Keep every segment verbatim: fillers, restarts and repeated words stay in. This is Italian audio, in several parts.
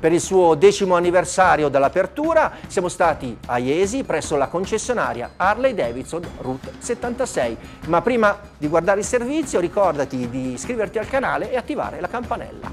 Per il suo decimo anniversario dall'apertura siamo stati a Jesi presso la concessionaria Harley Davidson Route settantasei. Ma prima di guardare il servizio ricordati di iscriverti al canale e attivare la campanella.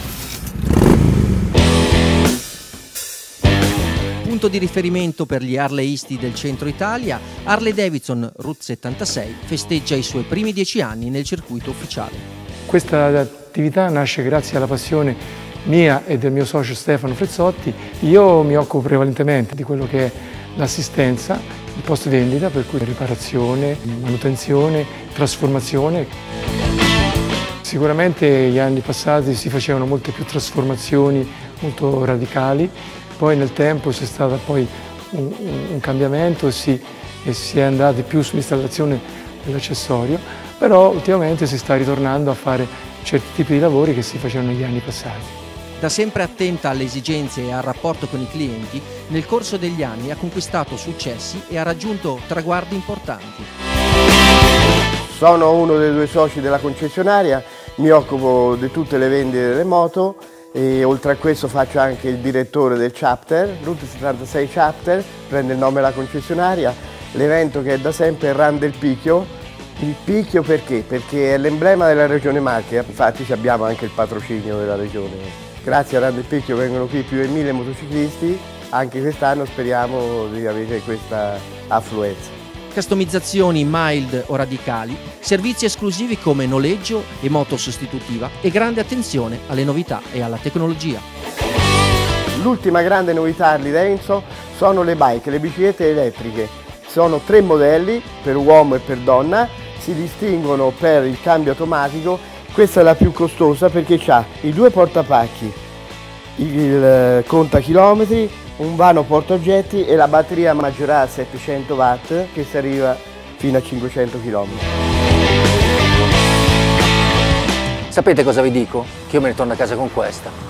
Punto di riferimento per gli harleisti del centro Italia, Harley Davidson Route settantasei festeggia i suoi primi dieci anni nel circuito ufficiale. Questa attività nasce grazie alla passione mia e del mio socio Stefano Frezzotti. Io mi occupo prevalentemente di quello che è l'assistenza, il post vendita, per cui riparazione, manutenzione, trasformazione. Sicuramente gli anni passati si facevano molte più trasformazioni molto radicali, poi nel tempo c'è stato poi un, un, un cambiamento e si, e si è andati più sull'installazione dell'accessorio, però ultimamente si sta ritornando a fare certi tipi di lavori che si facevano negli anni passati. Da sempre attenta alle esigenze e al rapporto con i clienti, nel corso degli anni ha conquistato successi e ha raggiunto traguardi importanti. Sono uno dei due soci della concessionaria, mi occupo di tutte le vendite delle moto e oltre a questo faccio anche il direttore del chapter, Route settantasei Chapter, prende il nome della concessionaria. L'evento che è da sempre è il Run del Picchio. Il Picchio perché? Perché è l'emblema della regione Marche, infatti abbiamo anche il patrocinio della regione. Grazie a Run del Picchio vengono qui più di mille motociclisti, anche quest'anno speriamo di avere questa affluenza. Customizzazioni mild o radicali, servizi esclusivi come noleggio e moto sostitutiva e grande attenzione alle novità e alla tecnologia. L'ultima grande novità Harley Davidson sono le bike, le biciclette elettriche. Sono tre modelli per uomo e per donna, si distinguono per il cambio automatico. Questa è la più costosa perché ha i due portapacchi, il contachilometri, un vano portaoggetti e la batteria maggiorata a settecento watt che si arriva fino a cinquecento chilometri. Sapete cosa vi dico? Che io me ne torno a casa con questa.